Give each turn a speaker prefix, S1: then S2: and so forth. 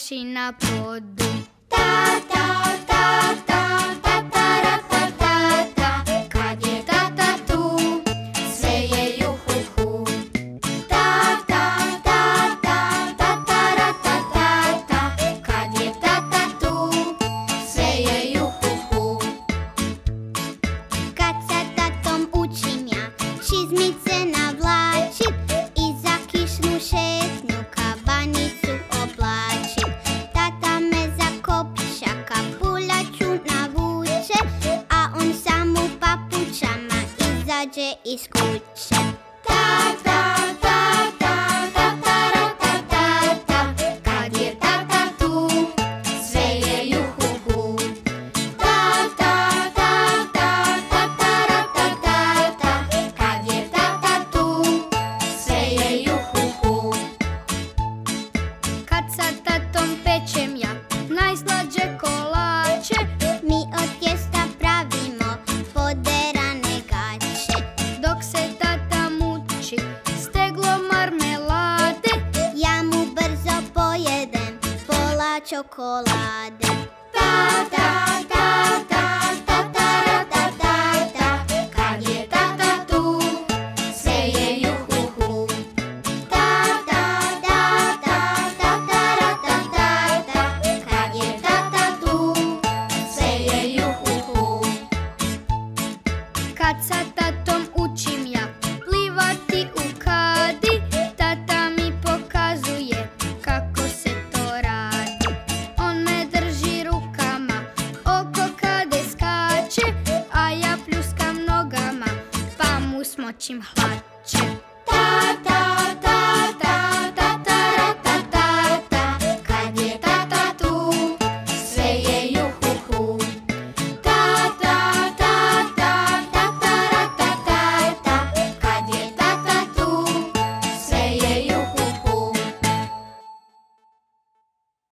S1: plači na podu. Kad je tata tu, sve je juhuhu. Kad je tata tu, sve je juhuhu.
S2: Kad sa tatom učim ja čizmice navlačit i za kišnu šetnju kabanicu oblačit. Tata me za kopišaka puljaču navuče, a on sam u papučama izađe iz kuće.
S1: Kad je tata tu, sve je juhuhu. Kad je tata tu, sve je juhuhu. Kad sa tatom pečem ja najslađe kolače,
S2: Mi od tijesta pravimo poderane gaće.
S1: dok se tata muči steglo marmelade.
S2: Ja mu brzo pojedem pola čokolade.
S1: Kad je tata tu, sve je juhuhu. Kad je tata tu, sve je juhuhu. Kad sa tatom učim ja plivati u kadi, tata mi pokazuje kako se to radi. On me drži rukama, oko kade skače, a ja pljuskam nogama, pa mu smočim hlače.